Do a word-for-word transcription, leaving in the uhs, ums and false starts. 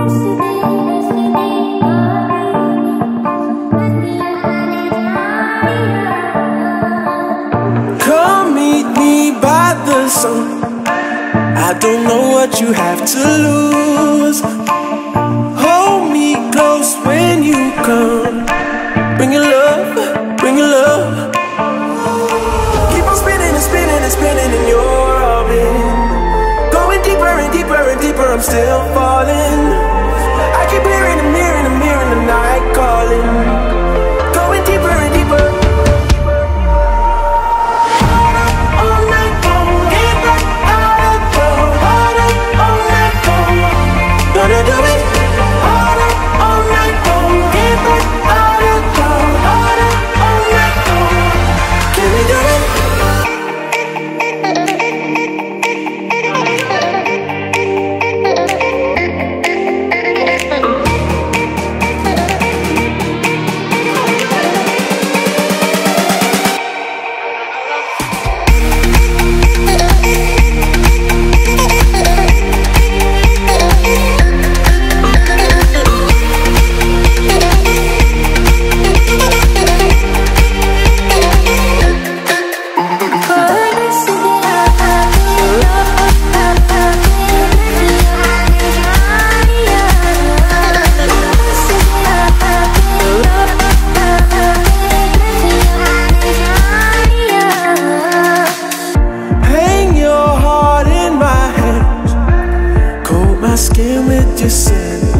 Come meet me by the sun. I don't know what you have to lose. Hold me close when you come. Bring your love, bring your love. Keep on spinning and spinning and spinning in your orbit. Going deeper and deeper and deeper, I'm still falling. I keep hearing and hearing and hearing the night calling. Going deeper and deeper. Skin with your sin.